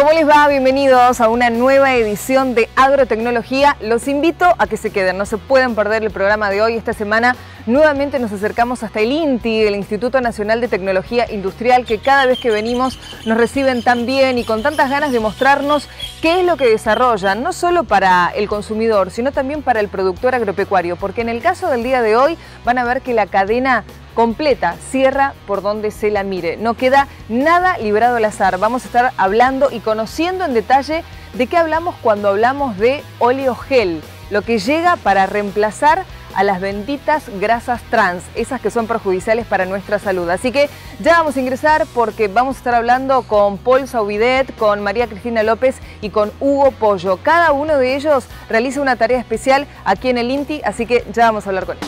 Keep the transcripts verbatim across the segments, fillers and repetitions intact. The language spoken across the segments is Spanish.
¿Cómo les va? Bienvenidos a una nueva edición de Agrotecnología. Los invito a que se queden, no se pueden perder el programa de hoy. Esta semana nuevamente nos acercamos hasta el INTI, el Instituto Nacional de Tecnología Industrial, que cada vez que venimos nos reciben tan bien y con tantas ganas de mostrarnos qué es lo que desarrollan, no solo para el consumidor, sino también para el productor agropecuario, porque en el caso del día de hoy van a ver que la cadena completa cierra por donde se la mire. No queda nada librado al azar. Vamos a estar hablando y conociendo en detalle de qué hablamos cuando hablamos de oleogel, lo que llega para reemplazar a las benditas grasas trans, esas que son perjudiciales para nuestra salud. Así que ya vamos a ingresar porque vamos a estar hablando con Paul Sauvidet, con María Cristina López y con Hugo Pollo. Cada uno de ellos realiza una tarea especial aquí en el INTI, así que ya vamos a hablar con ellos.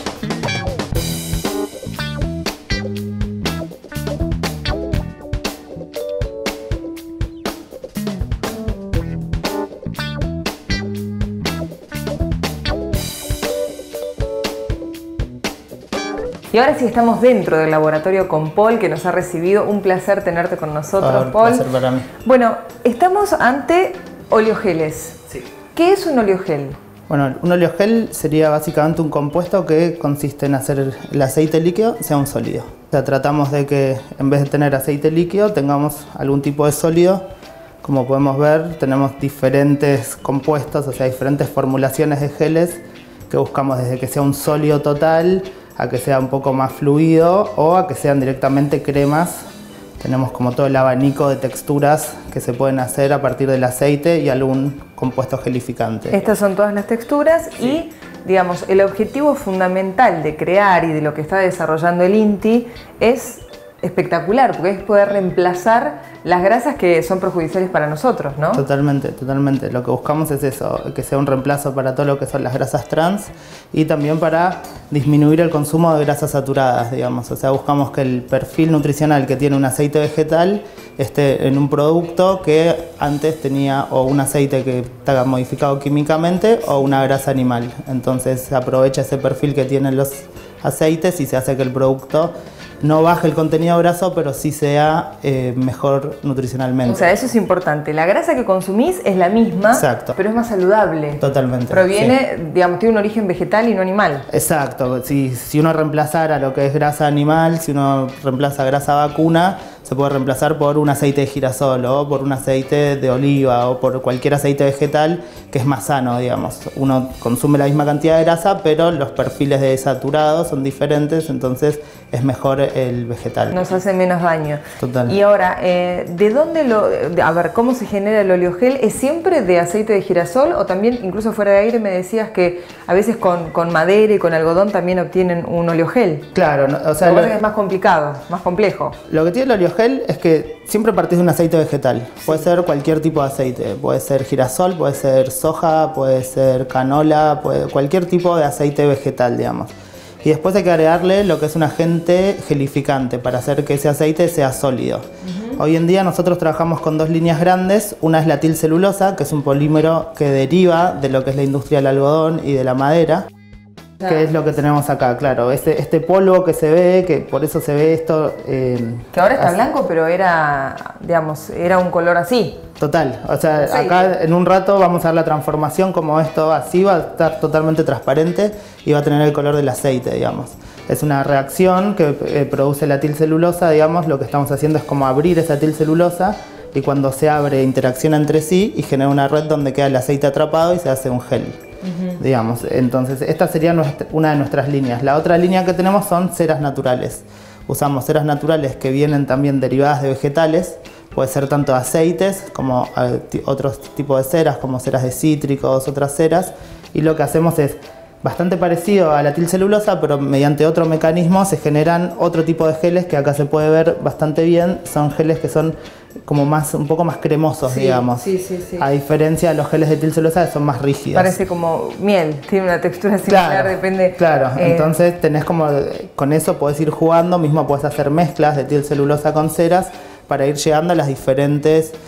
Y ahora sí estamos dentro del laboratorio con Paul, que nos ha recibido. Un placer tenerte con nosotros, Por, Paul. placer para mí. Bueno, estamos ante oleogeles. Sí. ¿Qué es un oleogel? Bueno, un oleogel sería básicamente un compuesto que consiste en hacer el aceite líquido sea un sólido. O sea, tratamos de que en vez de tener aceite líquido tengamos algún tipo de sólido. Como podemos ver, tenemos diferentes compuestos, o sea, diferentes formulaciones de geles que buscamos desde que sea un sólido total a que sea un poco más fluido o a que sean directamente cremas. Tenemos como todo el abanico de texturas que se pueden hacer a partir del aceite y algún compuesto gelificante. Estas son todas las texturas. Sí. Y, digamos, el objetivo fundamental de crear y de lo que está desarrollando el INTI es espectacular, porque es poder reemplazar las grasas que son perjudiciales para nosotros, ¿no? Totalmente, totalmente. Lo que buscamos es eso, que sea un reemplazo para todo lo que son las grasas trans y también para disminuir el consumo de grasas saturadas, digamos. O sea, buscamos que el perfil nutricional que tiene un aceite vegetal esté en un producto que antes tenía o un aceite que está modificado químicamente o una grasa animal. Entonces se aprovecha ese perfil que tienen los aceites y se hace que el producto no baje el contenido graso, pero sí sea eh, mejor nutricionalmente. O sea, eso es importante. La grasa que consumís es la misma, exacto, pero es más saludable. Totalmente. Proviene, sí. digamos, tiene un origen vegetal y no animal. Exacto. Si, si uno reemplazara lo que es grasa animal, si uno reemplaza grasa vacuna, se puede reemplazar por un aceite de girasol o por un aceite de oliva o por cualquier aceite vegetal que es más sano, digamos. Uno consume la misma cantidad de grasa, pero los perfiles de saturados son diferentes, entonces es mejor el vegetal. Nos hace menos daño. Total. Y ahora, eh, ¿de dónde lo...? A ver, ¿cómo se genera el oleogel? ¿Es siempre de aceite de girasol o también, incluso fuera de aire, me decías que a veces con, con madera y con algodón también obtienen un oleogel? Claro, no, o sea... Lo lo, que es más complicado, más complejo. Lo que tiene el oleogel es que siempre partís de un aceite vegetal. Sí. Puede ser cualquier tipo de aceite. Puede ser girasol, puede ser soja, puede ser canola, puede, cualquier tipo de aceite vegetal, digamos. Y después hay que agregarle lo que es un agente gelificante para hacer que ese aceite sea sólido. Uh-huh. Hoy en día nosotros trabajamos con dos líneas grandes. Una es la tilcelulosa, que es un polímero que deriva de lo que es la industria del algodón y de la madera. Claro. Que es lo que tenemos acá, claro, este, este polvo que se ve, que por eso se ve esto... Eh, que ahora está así. Blanco, pero era, digamos, era un color así. Total, o sea, Sí. acá en un rato vamos a ver la transformación, como esto así va a estar totalmente transparente y va a tener el color del aceite, digamos. Es una reacción que eh, produce la tilcelulosa, digamos, lo que estamos haciendo es como abrir esa tilcelulosa y cuando se abre interacciona entre sí y genera una red donde queda el aceite atrapado y se hace un gel. Uh-huh. Digamos, entonces esta sería nuestra, una de nuestras líneas. La otra línea que tenemos son ceras naturales. Usamos ceras naturales que vienen también derivadas de vegetales. Puede ser tanto aceites como uh, otros tipos de ceras, como ceras de cítricos, otras ceras. Y lo que hacemos es bastante parecido a la tilcelulosa, pero mediante otro mecanismo se generan otro tipo de geles que acá se puede ver bastante bien. Son geles que son como más, un poco más cremosos, sí, digamos. Sí, sí, sí. A diferencia de los geles de tilcelulosa que son más rígidos. Parece como miel, tiene una textura similar, claro, depende. Claro, eh... entonces tenés como, con eso podés ir jugando, mismo podés hacer mezclas de tilcelulosa con ceras para ir llegando a las diferentes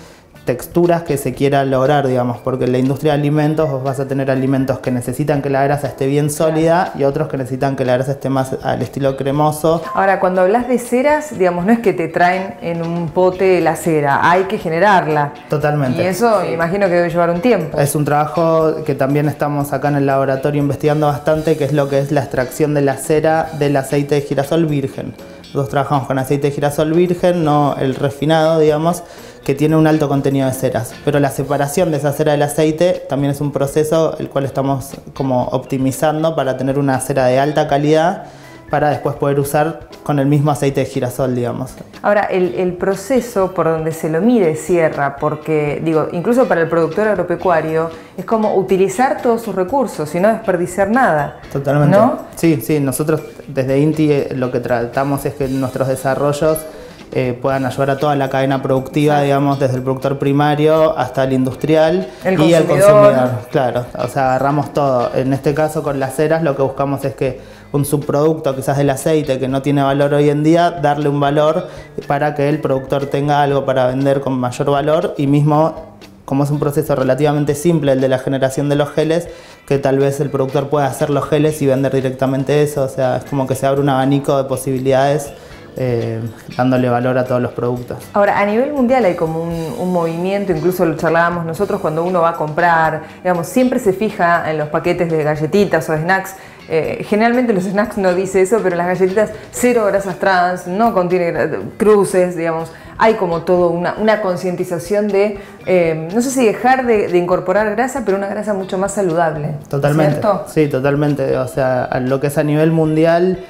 texturas que se quiera lograr, digamos, porque en la industria de alimentos vos vas a tener alimentos que necesitan que la grasa esté bien sólida y otros que necesitan que la grasa esté más al estilo cremoso. Ahora, cuando hablas de ceras, digamos, no es que te traen en un pote la cera, hay que generarla. Totalmente. Y eso sí, imagino que debe llevar un tiempo. Es un trabajo que también estamos acá en el laboratorio investigando bastante, que es lo que es la extracción de la cera del aceite de girasol virgen. Nosotros trabajamos con aceite de girasol virgen, no el refinado, digamos, que tiene un alto contenido de ceras. Pero la separación de esa cera del aceite también es un proceso el cual estamos como optimizando para tener una cera de alta calidad para después poder usar con el mismo aceite de girasol, digamos. Ahora, el, el proceso por donde se lo mide cierra, porque, digo, incluso para el productor agropecuario, es como utilizar todos sus recursos y no desperdiciar nada. Totalmente. ¿No? Sí, sí, nosotros desde INTI eh, lo que tratamos es que nuestros desarrollos eh, puedan ayudar a toda la cadena productiva, sí, digamos, desde el productor primario hasta el industrial el y consumidor. el consumidor. Claro, o sea, agarramos todo. En este caso, con las ceras, lo que buscamos es que un subproducto quizás del aceite que no tiene valor hoy en día, darle un valor para que el productor tenga algo para vender con mayor valor, y mismo como es un proceso relativamente simple el de la generación de los geles, que tal vez el productor pueda hacer los geles y vender directamente eso, o sea, es como que se abre un abanico de posibilidades eh, dándole valor a todos los productos. Ahora, a nivel mundial hay como un, un movimiento, incluso lo charlábamos nosotros cuando uno va a comprar, digamos, siempre se fija en los paquetes de galletitas o de snacks. Eh, generalmente los snacks no dice eso, pero las galletitas cero grasas trans, no contiene cruces, digamos. Hay como todo una, una concientización de, eh, no sé si dejar de, de incorporar grasa, pero una grasa mucho más saludable. Totalmente, ¿cierto? Sí, totalmente. O sea, a lo que es a nivel mundial,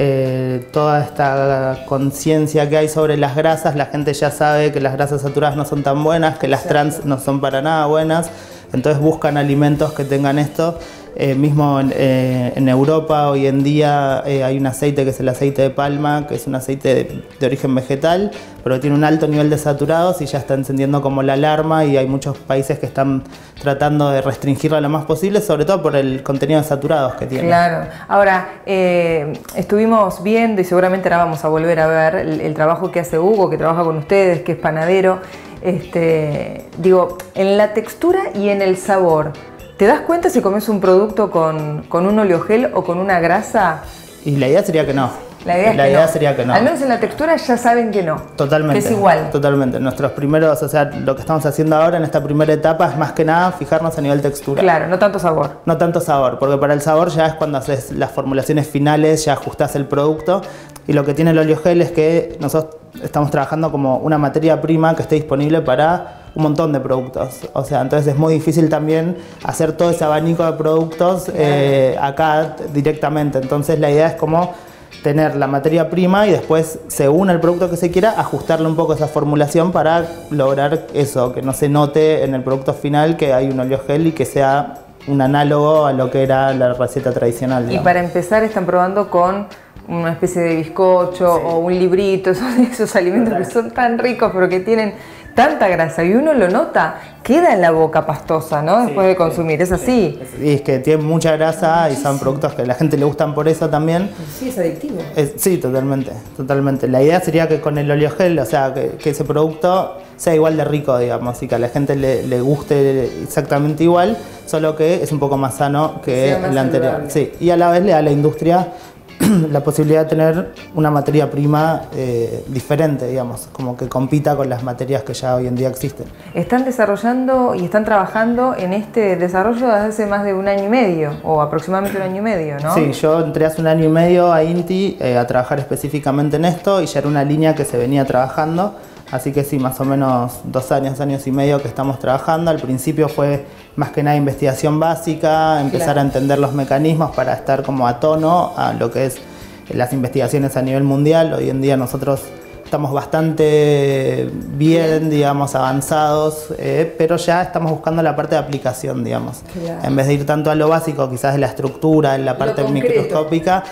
eh, toda esta conciencia que hay sobre las grasas, la gente ya sabe que las grasas saturadas no son tan buenas, que las Exacto. trans no son para nada buenas, entonces buscan alimentos que tengan esto. Eh, mismo en, eh, en Europa hoy en día eh, hay un aceite que es el aceite de palma, que es un aceite de, de origen vegetal, pero tiene un alto nivel de saturados y ya está encendiendo como la alarma, y hay muchos países que están tratando de restringirla lo más posible, sobre todo por el contenido de saturados que tiene. Claro. Ahora, eh, estuvimos viendo, y seguramente ahora vamos a volver a ver, el, el trabajo que hace Hugo, que trabaja con ustedes, que es panadero. Este, digo, en la textura y en el sabor, ¿te das cuenta si comes un producto con, con un oleogel o con una grasa? Y la idea sería que no. La idea, es la que idea no. sería que no. Al menos en la textura ya saben que no. Totalmente. Que es igual. Totalmente. Nuestros primeros, o sea, lo que estamos haciendo ahora en esta primera etapa es más que nada fijarnos a nivel textura. Claro, no tanto sabor. No tanto sabor, porque para el sabor ya es cuando haces las formulaciones finales, ya ajustás el producto. Y lo que tiene el oleogel es que nosotros estamos trabajando como una materia prima que esté disponible para un montón de productos. O sea, entonces es muy difícil también hacer todo ese abanico de productos eh, acá directamente. Entonces la idea es como tener la materia prima y después, según el producto que se quiera, ajustarle un poco esa formulación para lograr eso, que no se note en el producto final que hay un oleogel y que sea un análogo a lo que era la receta tradicional, digamos. Y para empezar están probando con una especie de bizcocho, sí, o un librito, esos, esos alimentos Total. que son tan ricos pero que tienen tanta grasa y uno lo nota, queda en la boca pastosa, ¿no? Después sí, de consumir, sí, ¿es así? Sí. Y es que tiene mucha grasa y son productos que a la gente le gustan por eso también. Sí, es adictivo. Es, sí, totalmente, totalmente. La idea sería que con el oleogel, o sea, que, que ese producto sea igual de rico, digamos, y que a la gente le, le guste exactamente igual, solo que es un poco más sano que el anterior. Saludable. Sí, y a la vez le da a la industria la posibilidad de tener una materia prima eh, diferente, digamos, como que compita con las materias que ya hoy en día existen. Están desarrollando y están trabajando en este desarrollo desde hace más de un año y medio, o aproximadamente un año y medio, ¿no? Sí, yo entré hace un año y medio a INTI eh, a trabajar específicamente en esto, y ya era una línea que se venía trabajando. Así que sí, más o menos dos años, años y medio que estamos trabajando. Al principio fue más que nada investigación básica, empezar claro. a entender los mecanismos para estar como a tono a lo que es las investigaciones a nivel mundial. Hoy en día nosotros estamos bastante bien, digamos, avanzados, eh, pero ya estamos buscando la parte de aplicación, digamos. Claro. En vez de ir tanto a lo básico, quizás de la estructura, en la parte microscópica,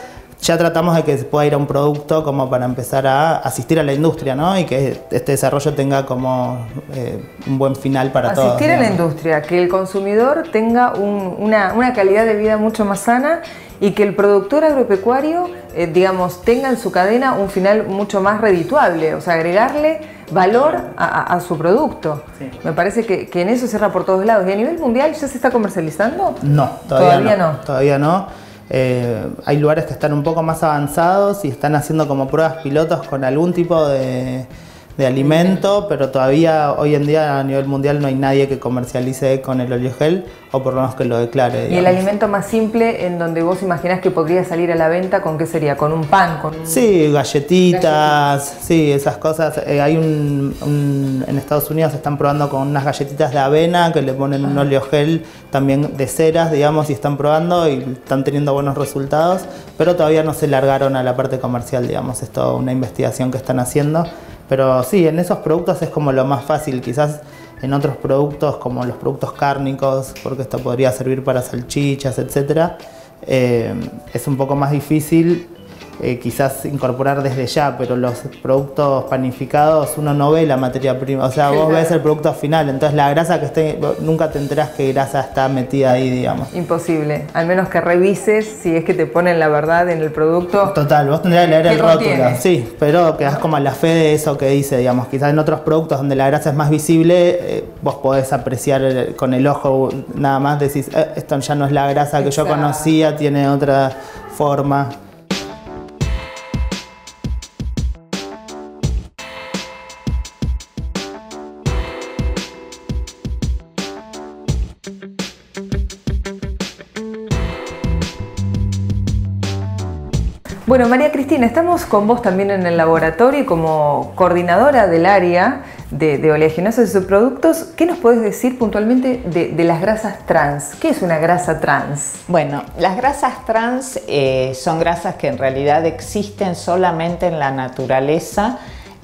ya tratamos de que se pueda ir a un producto como para empezar a asistir a la industria, ¿no? Y que este desarrollo tenga como eh, un buen final para asistir todos. Asistir a la industria, que el consumidor tenga un, una, una calidad de vida mucho más sana y que el productor agropecuario, eh, digamos, tenga en su cadena un final mucho más redituable, o sea, agregarle valor a, a, a su producto. Sí. Me parece que, que en eso cierra por todos lados. ¿Y a nivel mundial ya se está comercializando? No, todavía, todavía no, no. Todavía no. Eh, hay lugares que están un poco más avanzados y están haciendo como pruebas pilotos con algún tipo de, de alimento, pero todavía hoy en día a nivel mundial no hay nadie que comercialice con el oleogel, o por lo menos que lo declare. ¿Y digamos. el alimento más simple en donde vos imaginás que podría salir a la venta, con qué sería? ¿Con un pan? Con un... Sí, galletitas, galletitas, sí, esas cosas. Eh, hay un, un, en Estados Unidos se están probando con unas galletitas de avena que le ponen un oleogel también de ceras, digamos, y están probando y están teniendo buenos resultados, pero todavía no se largaron a la parte comercial, digamos, es toda una investigación que están haciendo. Pero sí, en esos productos es como lo más fácil, quizás en otros productos como los productos cárnicos, porque esto podría servir para salchichas, etcétera, eh, es un poco más difícil eh, quizás incorporar desde ya, pero los productos panificados uno no ve la materia prima, o sea, vos ves el producto final, entonces la grasa que esté, nunca te enterás qué grasa está metida ahí, digamos. Imposible, al menos que revises si es que te ponen la verdad en el producto. Total, vos tendrías que leer el rótulo, sí, pero quedás como a la fe de eso que dice, digamos, quizás en otros productos donde la grasa es más visible, eh, vos podés apreciar el, con el ojo nada más, decís, eh, esto ya no es la grasa que Exacto. yo conocía, tiene otra forma. Bueno, María Cristina, estamos con vos también en el laboratorio y como coordinadora del área de, de oleaginosos y subproductos. ¿Qué nos podés decir puntualmente de, de las grasas trans? ¿Qué es una grasa trans? Bueno, las grasas trans eh, son grasas que en realidad existen solamente en la naturaleza,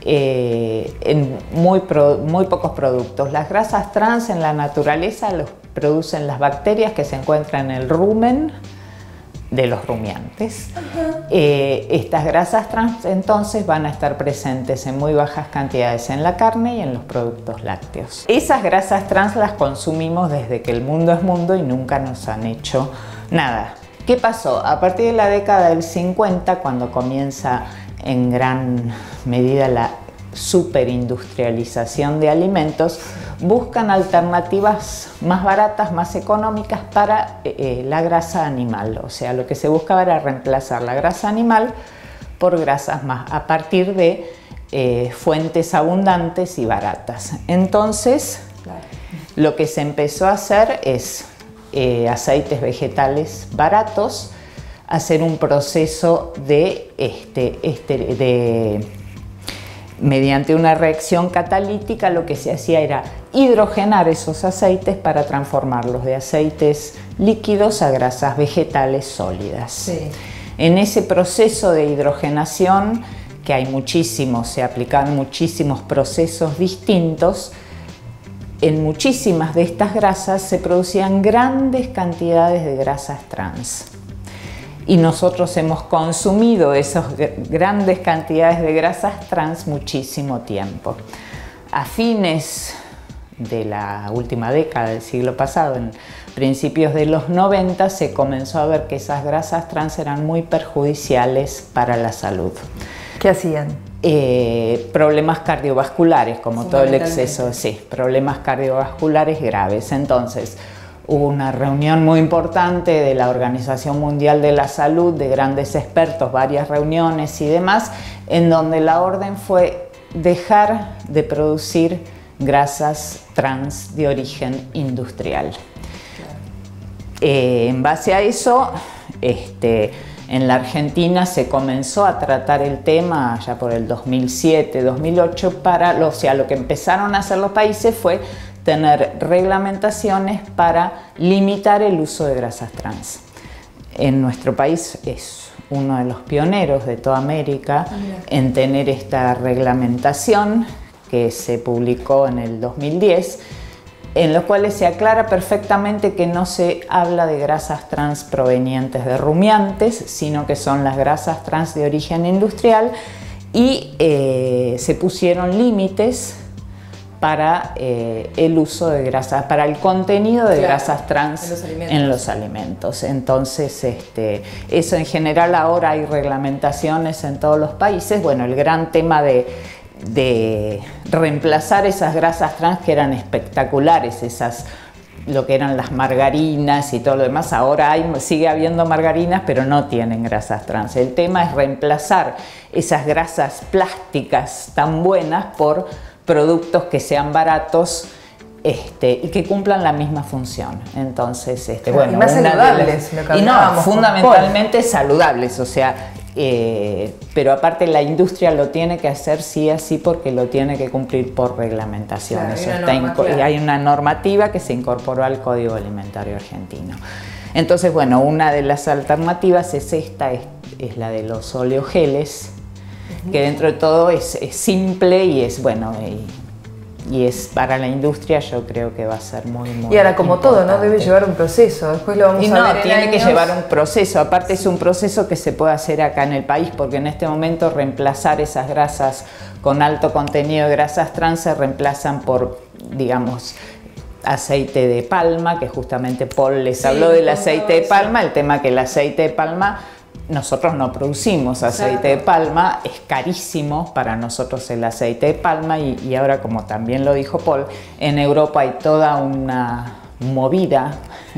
eh, en muy, pro, muy pocos productos. Las grasas trans en la naturaleza los producen las bacterias que se encuentran en el rumen de los rumiantes. Uh-huh. eh, estas grasas trans entonces van a estar presentes en muy bajas cantidades en la carne y en los productos lácteos. Esas grasas trans las consumimos desde que el mundo es mundo y nunca nos han hecho nada. ¿Qué pasó? A partir de la década del cincuenta, cuando comienza en gran medida la superindustrialización de alimentos, buscan alternativas más baratas, más económicas para eh, la grasa animal. O sea, lo que se buscaba era reemplazar la grasa animal por grasas más a partir de eh, fuentes abundantes y baratas. Entonces, claro, lo que se empezó a hacer es eh, aceites vegetales baratos, hacer un proceso de, este, este, de mediante una reacción catalítica. Lo que se hacía era hidrogenar esos aceites para transformarlos de aceites líquidos a grasas vegetales sólidas. Sí. En ese proceso de hidrogenación, que hay muchísimos, se aplican muchísimos procesos distintos, en muchísimas de estas grasas se producían grandes cantidades de grasas trans. Y nosotros hemos consumido esas grandes cantidades de grasas trans muchísimo tiempo. A fines de la última década del siglo pasado, en principios de los noventa, se comenzó a ver que esas grasas trans eran muy perjudiciales para la salud. ¿Qué hacían? Eh, problemas cardiovasculares, como todo el exceso, sí, problemas cardiovasculares graves. Entonces, hubo una reunión muy importante de la Organización Mundial de la Salud, de grandes expertos, varias reuniones y demás, en donde la orden fue dejar de producir grasas trans de origen industrial. Eh, en base a eso, este, en la Argentina se comenzó a tratar el tema ya por el dos mil siete, dos mil ocho, para, o sea, lo que empezaron a hacer los países fue tener reglamentaciones para limitar el uso de grasas trans. En nuestro país es uno de los pioneros de toda América en tener esta reglamentación, que se publicó en el dos mil diez, en los cuales se aclara perfectamente que no se habla de grasas trans provenientes de rumiantes, sino que son las grasas trans de origen industrial, y eh, se pusieron límites para eh, el uso de grasas, para el contenido de claro, grasas trans en los alimentos. En los alimentos. Entonces, este, eso en general ahora hay reglamentaciones en todos los países. Bueno, el gran tema de, de reemplazar esas grasas trans que eran espectaculares, esas lo que eran las margarinas y todo lo demás, ahora hay, sigue habiendo margarinas, pero no tienen grasas trans. El tema es reemplazar esas grasas plásticas tan buenas por productos que sean baratos este, y que cumplan la misma función. Entonces, este, bueno, y más saludables. Las, y no, fundamentalmente saludables, o sea, eh, pero aparte la industria lo tiene que hacer sí así porque lo tiene que cumplir por reglamentación. Claro, Eso hay, una está hay una normativa que se incorporó al Código Alimentario Argentino. Entonces, bueno, una de las alternativas es esta, es, es la de los oleogeles, que dentro de todo es, es simple y es bueno y, y es para la industria, yo creo que va a ser muy muy y ahora como importante. todo, ¿no? Debe llevar un proceso, después lo vamos y a no, ver en tiene años. que llevar un proceso, aparte sí. Es un proceso que se puede hacer acá en el país, porque en este momento reemplazar esas grasas con alto contenido de grasas trans se reemplazan por, digamos, aceite de palma, que justamente Paul les sí, habló del aceite de palma, el tema que el aceite de palma, nosotros no producimos aceite de palma, es carísimo para nosotros el aceite de palma y, y ahora, como también lo dijo Paul, en Europa hay toda una movida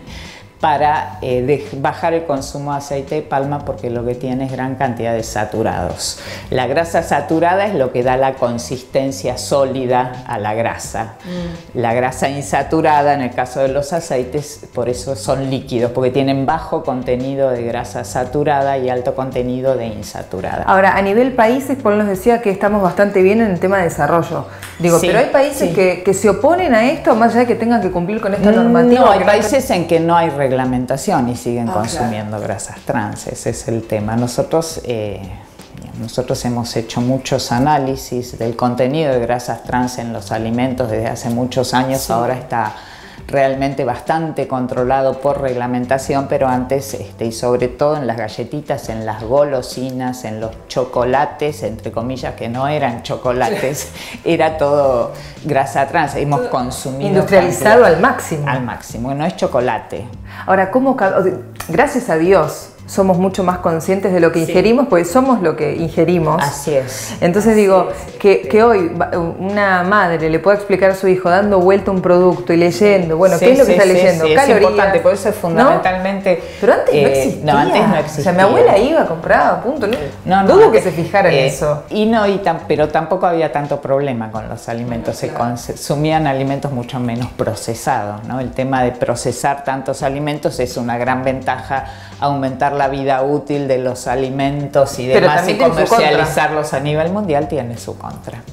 para eh, de bajar el consumo de aceite de palma porque lo que tiene es gran cantidad de saturados. La grasa saturada es lo que da la consistencia sólida a la grasa. Mm. La grasa insaturada, en el caso de los aceites, por eso son líquidos, porque tienen bajo contenido de grasa saturada y alto contenido de insaturada. Ahora, a nivel países, Paul nos decía que estamos bastante bien en el tema de desarrollo. Digo, sí, pero hay países sí. que, que se oponen a esto, más allá de que tengan que cumplir con esta normativa. No, hay países en que no hay reglamentación y siguen ah, consumiendo claro. grasas trans, ese es el tema. Nosotros, eh, nosotros hemos hecho muchos análisis del contenido de grasas trans en los alimentos desde hace muchos años, sí. ahora está realmente bastante controlado por reglamentación, pero antes, este, y sobre todo en las galletitas, en las golosinas, en los chocolates, entre comillas, que no eran chocolates, era todo grasa trans, hemos todo consumido... Industrializado al máximo. Al máximo, no es chocolate. Ahora, ¿cómo? Gracias a Dios somos mucho más conscientes de lo que sí. ingerimos, porque somos lo que ingerimos. Así es. Entonces Así digo, es. Que, que hoy una madre le pueda explicar a su hijo dando vuelta un producto y leyendo, bueno, sí, ¿qué es lo sí, que está sí, leyendo? Sí, Calorías. Es importante, por eso es fundamentalmente... ¿No? Pero antes eh, no existía. No, antes no existía. O sea, mi abuela iba, compraba, punto. No, no, no dudo antes, que se fijara en eh, eso. Y no, y tan, pero tampoco había tanto problema con los alimentos, se claro. consumían alimentos mucho menos procesados, ¿no? El tema de procesar tantos alimentos es una gran ventaja, aumentar la vida útil de los alimentos y demás, y comercializarlos a nivel mundial tiene su contra.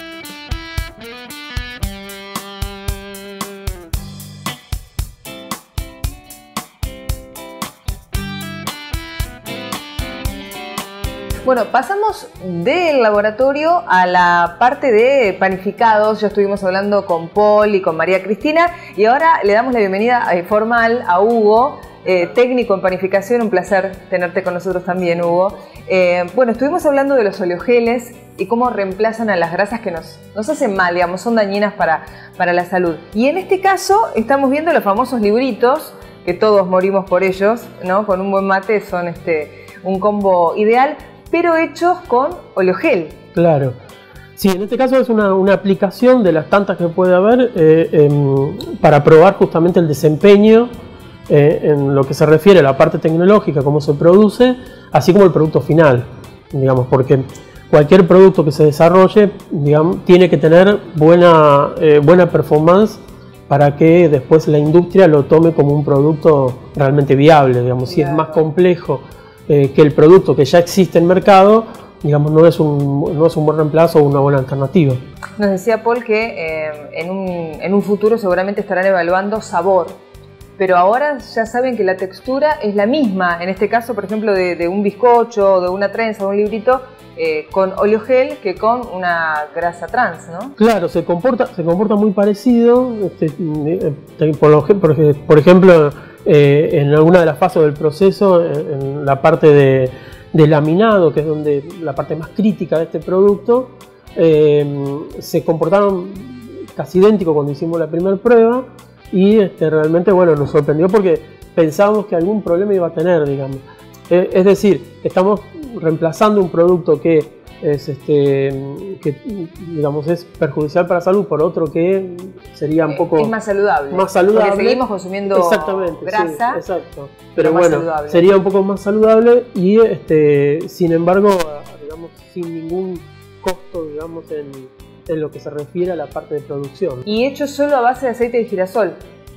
Bueno, pasamos del laboratorio a la parte de panificados. Ya estuvimos hablando con Paul y con María Cristina y ahora le damos la bienvenida eh, formal a Hugo, eh, técnico en panificación. Un placer tenerte con nosotros también, Hugo. Eh, bueno, estuvimos hablando de los oleogeles y cómo reemplazan a las grasas que nos, nos hacen mal, digamos, son dañinas para, para la salud. Y en este caso estamos viendo los famosos libritos, que todos morimos por ellos, ¿no? Con un buen mate son este, un combo ideal, pero hechos con oleogel. Claro. Sí, en este caso es una, una aplicación de las tantas que puede haber eh, eh, para probar justamente el desempeño eh, en lo que se refiere a la parte tecnológica, cómo se produce, así como el producto final, digamos, porque cualquier producto que se desarrolle, digamos, tiene que tener buena, eh, buena performance para que después la industria lo tome como un producto realmente viable, digamos. Si es más complejo Eh, que el producto que ya existe en mercado, digamos, no es un, no es un buen reemplazo o una buena alternativa. Nos decía Paul que eh, en, un, en un futuro seguramente estarán evaluando sabor, pero ahora ya saben que la textura es la misma, en este caso, por ejemplo, de, de un bizcocho, de una trenza, de un librito, eh, con oleogel que con una grasa trans, ¿no? Claro, se comporta, se comporta muy parecido, este, por, lo, por, por ejemplo, eh, en alguna de las fases del proceso, en la parte de, de laminado, que es donde la parte más crítica de este producto, eh, se comportaron casi idénticos cuando hicimos la primera prueba y este, realmente, bueno, nos sorprendió porque pensábamos que algún problema iba a tener, digamos. Eh, es decir, estamos reemplazando un producto que es, este, que, digamos, es perjudicial para la salud por otro que sería un poco es más saludable. Más saludable. Porque seguimos consumiendo Exactamente, grasa. Sí, exacto. Pero, pero bueno, saludable. Sería un poco más saludable y, este, sin embargo, digamos, sin ningún costo, digamos, en, en lo que se refiere a la parte de producción. Y hecho solo a base de aceite de girasol.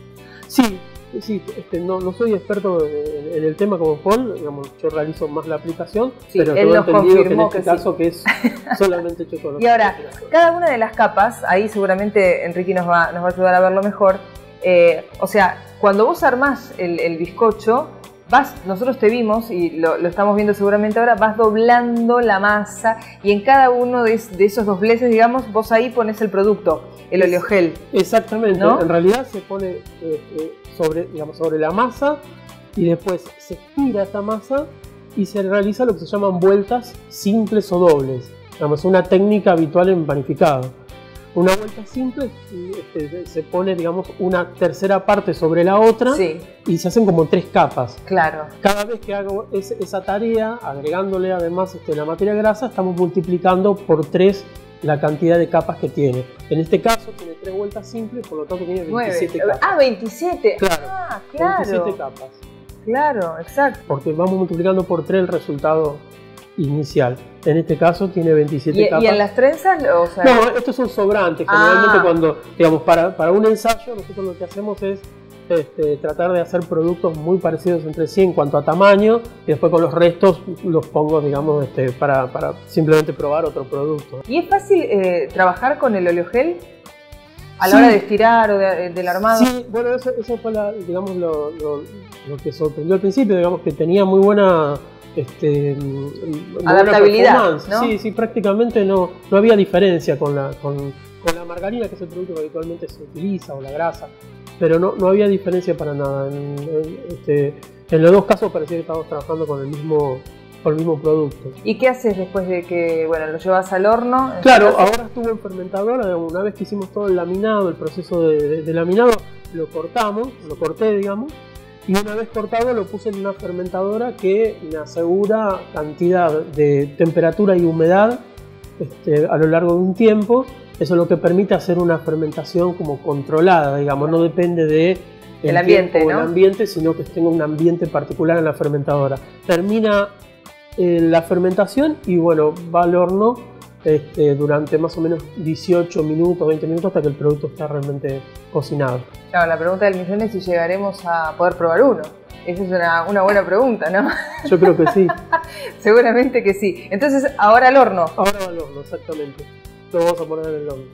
Sí. Sí, este, no, no soy experto en, en el tema como Paul, digamos, yo realizo más la aplicación, sí, pero él tengo nos entendido que en este que caso sí. que es solamente hecho con los Y ahora, cada una de las capas, ahí seguramente Enrique nos va, nos va a ayudar a verlo mejor, eh, o sea, cuando vos armás el, el bizcocho, vas, nosotros te vimos y lo, lo estamos viendo seguramente ahora, vas doblando la masa y en cada uno de, de esos dobleces, digamos, vos ahí pones el producto, el es, oleogel. Exactamente, ¿no? En realidad se pone eh, eh, sobre, digamos, sobre la masa y después se estira esta masa y se realiza lo que se llaman vueltas simples o dobles. Digamos, una técnica habitual en panificado. Una vuelta simple este, se pone, digamos, una tercera parte sobre la otra sí. y se hacen como tres capas. Claro. Cada vez que hago es, esa tarea, agregándole además este, la materia grasa, estamos multiplicando por tres la cantidad de capas que tiene. En este caso tiene tres vueltas simples, por lo tanto tiene veintisiete nueve. capas. Ah, veintisiete. Claro, ah, claro. veintisiete capas. Claro, exacto. Porque vamos multiplicando por tres el resultado inicial. En este caso tiene veintisiete ¿Y, capas. ¿Y en las trenzas? O sea, no, estos son sobrantes. Generalmente ah. cuando, digamos, para, para un ensayo, nosotros lo que hacemos es este, tratar de hacer productos muy parecidos entre sí en cuanto a tamaño y después con los restos los pongo, digamos, este, para, para simplemente probar otro producto. ¿Y es fácil eh, trabajar con el oleogel? A la sí. hora de estirar o de, del armado. Sí, bueno, eso, eso fue la, digamos, lo, lo, lo que sorprendió al principio, digamos que tenía muy buena este, adaptabilidad, buena ¿no? Sí, sí, prácticamente no, no había diferencia con la, con, con la margarina, que es el producto que habitualmente se utiliza, o la grasa, pero no, no había diferencia para nada. En, en, este, en los dos casos parecía que estábamos trabajando con el mismo con el mismo producto. ¿Y qué haces después de que, bueno, lo llevas al horno? Claro, ahora estuvo en fermentadora, una vez que hicimos todo el laminado, el proceso de, de, de laminado, lo cortamos, lo corté, digamos, y una vez cortado lo puse en una fermentadora que me asegura cantidad de temperatura y humedad este, a lo largo de un tiempo. Eso es lo que permite hacer una fermentación como controlada, digamos, no depende de el, el ambiente, tiempo, ¿no? el ambiente, sino que tenga un ambiente particular en la fermentadora. Termina eh, la fermentación y bueno, va al horno este, durante más o menos dieciocho minutos, veinte minutos hasta que el producto está realmente cocinado. Claro, la pregunta del millón es si llegaremos a poder probar uno. Esa es una, una buena pregunta, ¿no? Yo creo que sí. Seguramente que sí. Entonces, ahora al horno. Ahora va al horno, exactamente. Lo vamos a poner en el horno.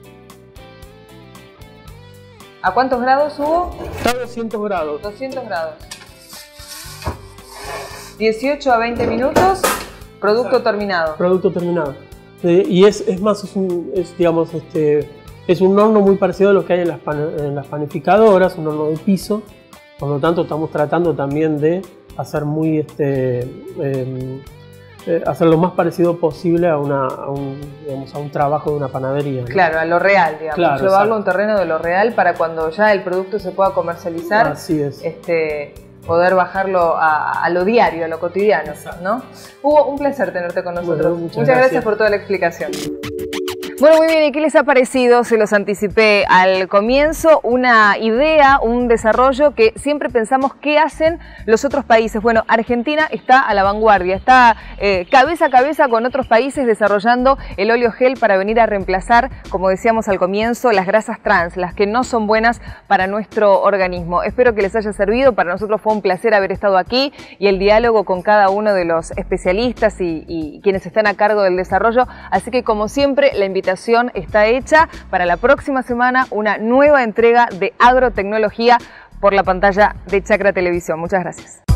¿A cuántos grados hubo? Está a doscientos grados. doscientos grados. dieciocho a veinte minutos, producto Exacto. terminado. Producto terminado. Eh, y es, es más, es, un, es, digamos, este, es un horno muy parecido a lo que hay en las, pan, en las panificadoras, un horno de piso. Por lo tanto, estamos tratando también de hacer muy, este, eh, eh, hacer lo más parecido posible a, una, a, un, digamos, a un trabajo de una panadería, ¿no? Claro, a lo real, digamos. Claro, llevarlo exacto. a un terreno de lo real para cuando ya el producto se pueda comercializar. Así es. Este, poder bajarlo a, a lo diario, a lo cotidiano, exacto. ¿no? Hugo, un placer tenerte con nosotros. Bueno, muchas, muchas gracias. gracias por toda la explicación. Bueno, muy bien, ¿y qué les ha parecido? Se los anticipé al comienzo, una idea, un desarrollo que siempre pensamos qué hacen los otros países. Bueno, Argentina está a la vanguardia, está eh, cabeza a cabeza con otros países desarrollando el oleogel para venir a reemplazar, como decíamos al comienzo, las grasas trans, las que no son buenas para nuestro organismo. Espero que les haya servido, para nosotros fue un placer haber estado aquí y el diálogo con cada uno de los especialistas y, y quienes están a cargo del desarrollo, así que como siempre la invitación está hecha para la próxima semana, una nueva entrega de Agrotecnología por la pantalla de Chacra Televisión. Muchas gracias.